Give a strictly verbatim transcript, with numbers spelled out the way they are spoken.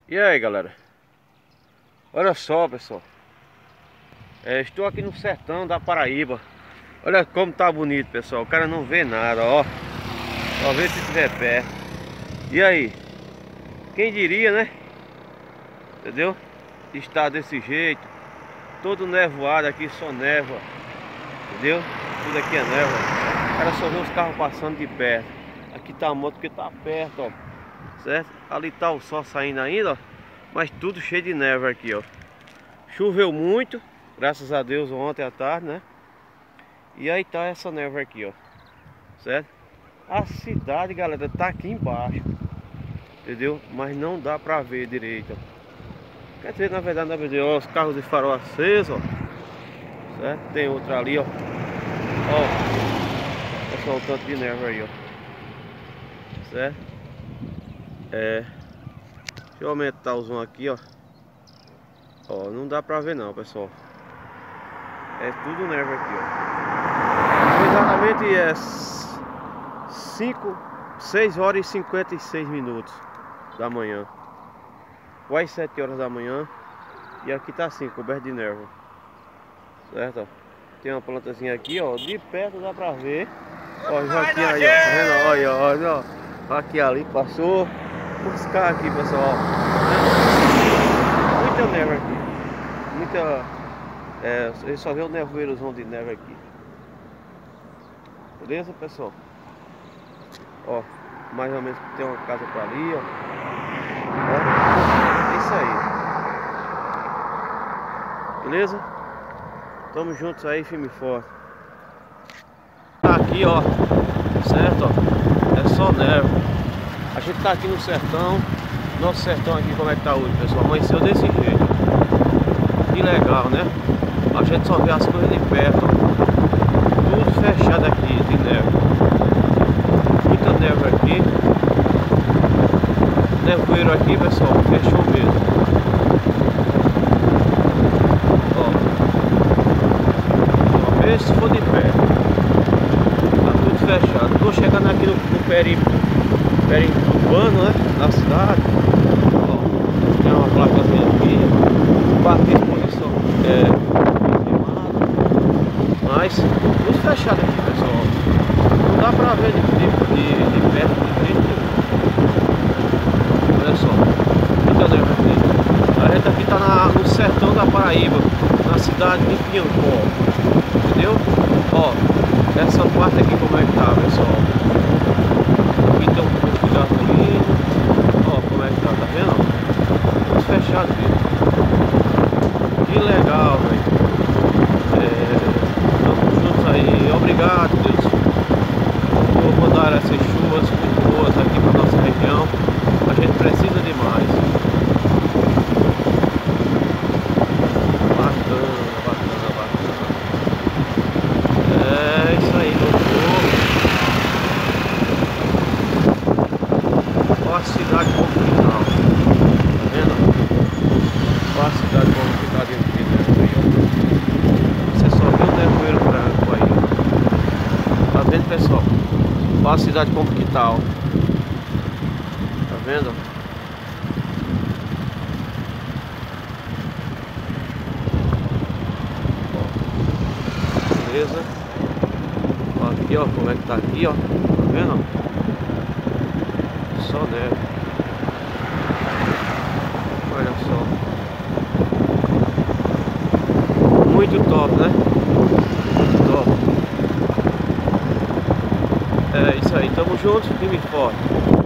E aí, galera, olha só, pessoal, é, estou aqui no sertão da Paraíba. Olha como tá bonito, pessoal. O cara não vê nada, ó. Só vê se tiver pé. E aí, quem diria, né? Entendeu? Está desse jeito, todo nevoado aqui, só névoa. Entendeu? Tudo aqui é névoa. O cara só vê os carros passando de perto. Aqui tá a moto porque tá perto, ó. Certo? Ali tá o sol saindo ainda, ó. Mas tudo cheio de neve aqui, ó. Choveu muito, graças a Deus, ontem à tarde, né? E aí tá essa neve aqui, ó. Certo? A cidade, galera, tá aqui embaixo. Entendeu? Mas não dá pra ver direito, ó. Quer dizer, na verdade, na verdade, ó, os carros de farol aceso, ó. Certo? Tem outra ali, ó. Ó. Olha só o tanto de neve aí, ó. Certo? É. Deixa eu aumentar o zoom aqui, ó. Ó, não dá pra ver não, pessoal. É tudo neve aqui, ó. Exatamente é cinco, seis horas e cinquenta e seis minutos da manhã. Quase sete horas da manhã. E aqui tá assim, coberto de neve. Certo, ó. Tem uma plantazinha aqui, ó. De perto dá pra ver. Ó, já aqui aí, ó. Tá vendo? Olha, olha, ó. Aqui ali, passou. Os carros aqui, pessoal, ó. Muita neve aqui. Muita... É, ele só vê o nevoeirozão de neve aqui. Beleza, pessoal? Ó, mais ou menos tem uma casa pra ali, ó. Ó, é isso aí. Beleza? Tamo juntos aí, firme e forte. Tá aqui, ó. Certo, ó. É só neve. A gente tá aqui no sertão. Nosso sertão aqui, como é que tá hoje, pessoal? Amanheceu desse jeito. Que legal, né? A gente só vê as coisas de perto, ó. Tudo fechado aqui de neve. Muita neve aqui. Nevoeiro aqui, pessoal, fechou mesmo. Ó. Só vê se for de perto. Tá tudo fechado. Tô chegando aqui no, no perímetro, perímetro urbano, né? Da cidade. Ó. Tem uma placazinha aqui. Parque de exposição. É. Mas tudo fechado aqui, pessoal. Não dá pra ver de, de, de, de perto de jeito nenhum. Olha só, muita neve aqui. A gente aqui tá na, no sertão da Paraíba, na cidade de Piancó. Entendeu? Ó, essa parte aqui como é que tá, pessoal. Aqui tem um pouco de gasolina. Ó, como é que tá, tá vendo? Tudo fechado aqui. Que legal, velho. Aí, obrigado, Deus, por mandar essas chuvas muito boas aqui para nossa região. A gente precisa demais. Bacana, bacana, bacana. É isso aí, meu povo. Olha a cidade como que tá. Tá vendo? Olha a cidade como que tá dentro de dentro aí, ó. Você só viu o nevoeiro branco aí. Tá vendo, pessoal? Olha a cidade como que tá, ó. Tá vendo? Ó. Beleza? Ó, aqui, ó, como é que tá aqui, ó. Tá vendo? Só neve. Olha só. Muito top, né? Top. É isso aí, tamo juntos, firme e forte.